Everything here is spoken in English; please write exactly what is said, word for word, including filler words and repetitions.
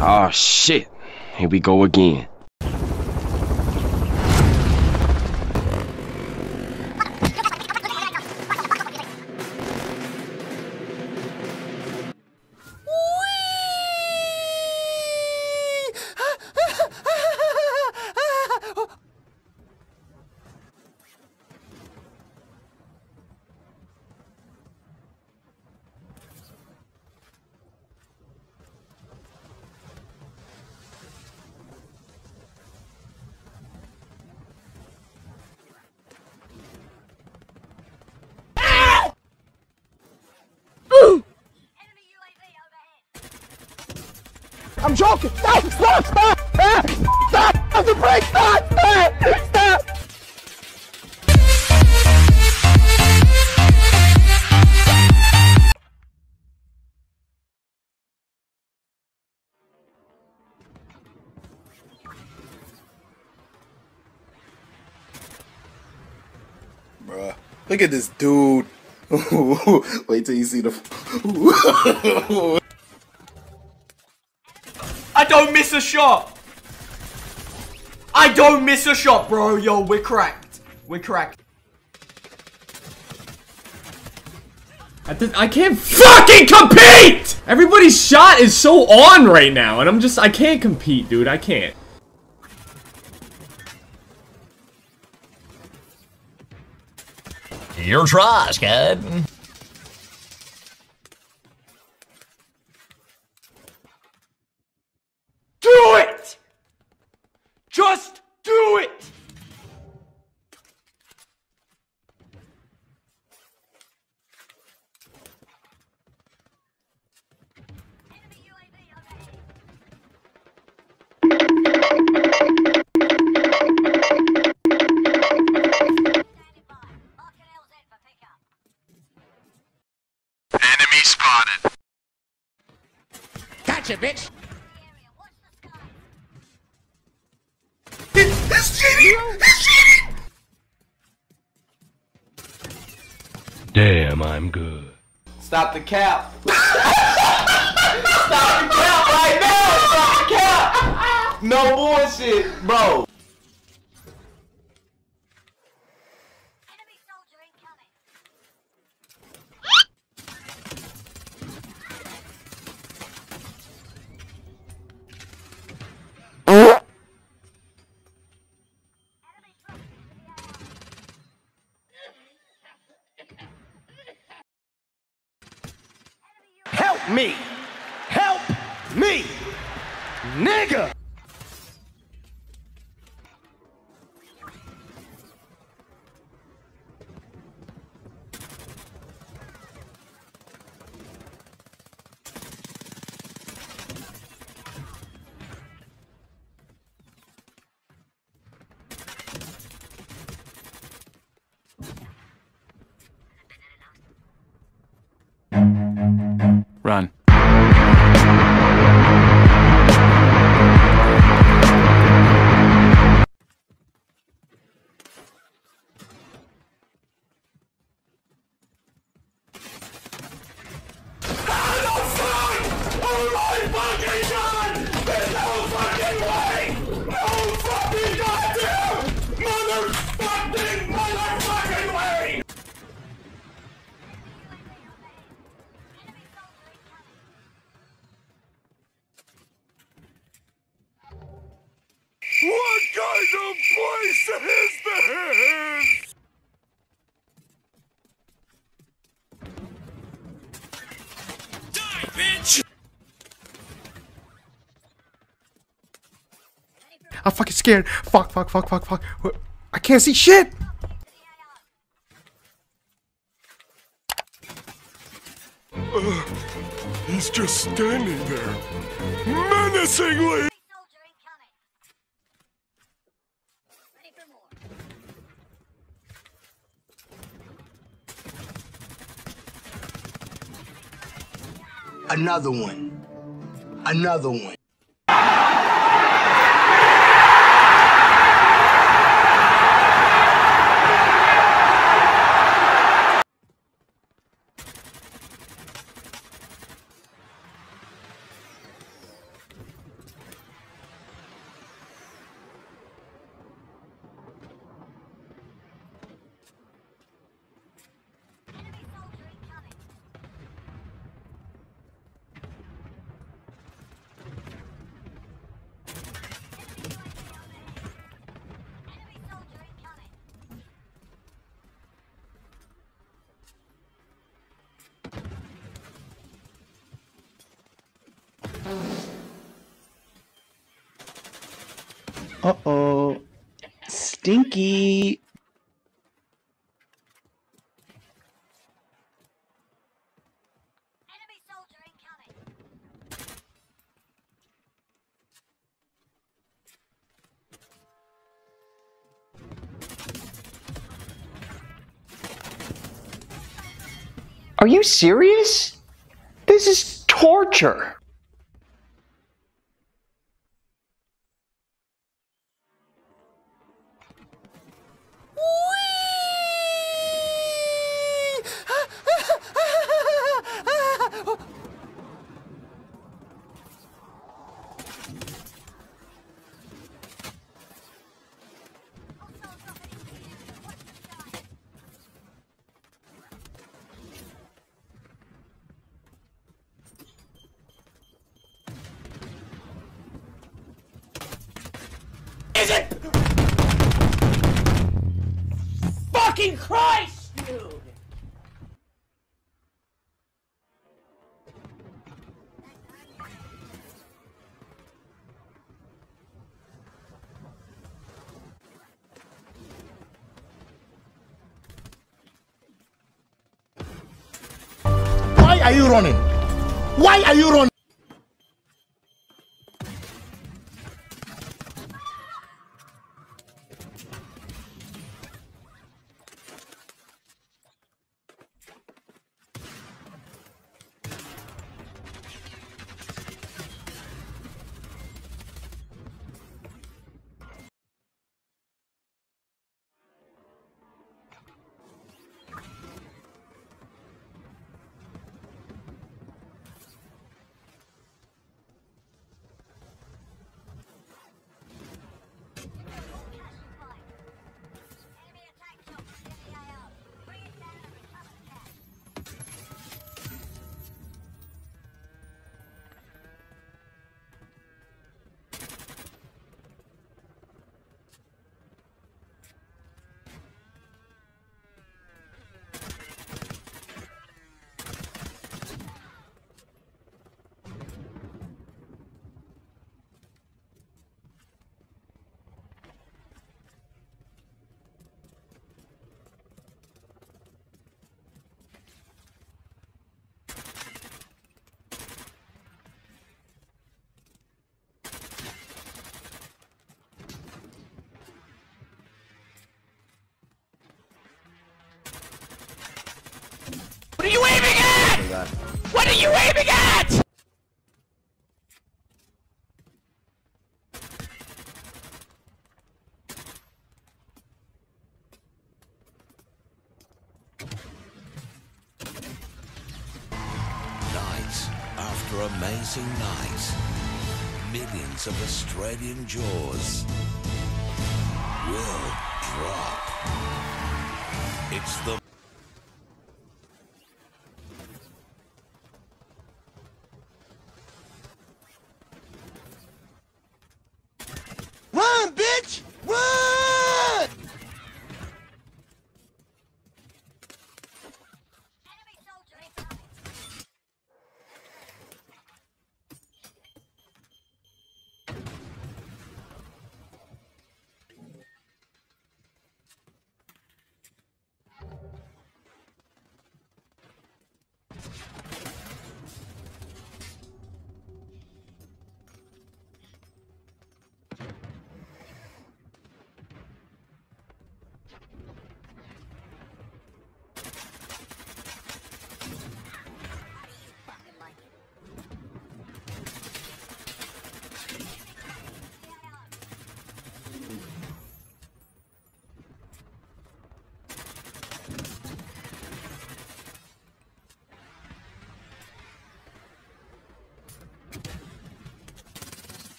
Oh shit. Here we go again. I'm joking! Stop! Stop! Stop! Ah! Stop! Stop the brake! Stop! Stop! Stop! Bruh, look at this dude. Wait till you see the. I don't miss a shot! I don't miss a shot, bro! Yo, we're cracked. We're cracked. I, th I can't fucking compete! Everybody's shot is so on right now, and I'm just- I can't compete, dude. I can't. Your trash, kid. Do it! Just do it! Enemy spotted. Gotcha, bitch! He's cheating! He's cheating! Damn, I'm good. Stop the cap. Stop the cap right now! Stop the cap! No bullshit, bro. Enemy soldier incoming. Help me! Help me! Nigga! Run. What kind of place is this? Die, bitch! I'm fucking scared. Fuck, fuck, fuck, fuck, fuck. What? I can't see shit! Uh, he's just standing there, menacingly! Soldier incoming. Ready for more. Another one. Another one. Uh-oh. Stinky. Enemy soldier incoming. Are you serious? This is torture. Is it? Fucking Christ, dude! Why are you running? Why are you running? Enemy attack chopper in the A O. Bring it down and recover the cash. What are you aiming at? What are you aiming at? Night after amazing night, millions of Australian jaws will drop. It's the